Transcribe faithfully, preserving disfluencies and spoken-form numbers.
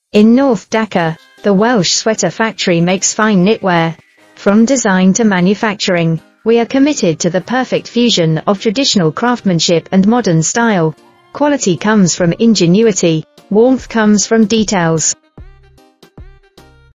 In North Dhaka, the Welsh sweater factory makes fine knitwear. From design to manufacturing, we are committed to the perfect fusion of traditional craftsmanship and modern style. Quality comes from ingenuity, warmth comes from details.